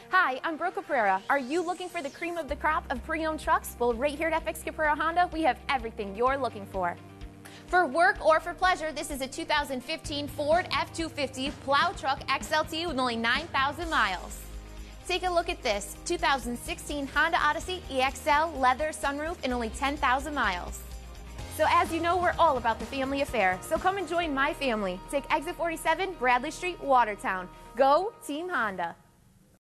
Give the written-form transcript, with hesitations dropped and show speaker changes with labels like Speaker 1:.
Speaker 1: Hi, I'm FXCaprara. Are you looking for the cream of the crop of pre-owned trucks? Well, right here at FXCaprara Honda, we have everything you're looking for. For work or for pleasure, this is a 2015 Ford F-250 plow truck XLT with only 9,000 miles. Take a look at this 2016 Honda Odyssey EXL leather sunroof and only 10,000 miles. So as you know, we're all about the family affair. So come and join my family. Take exit 47, Bradley Street, Watertown. Go Team Honda.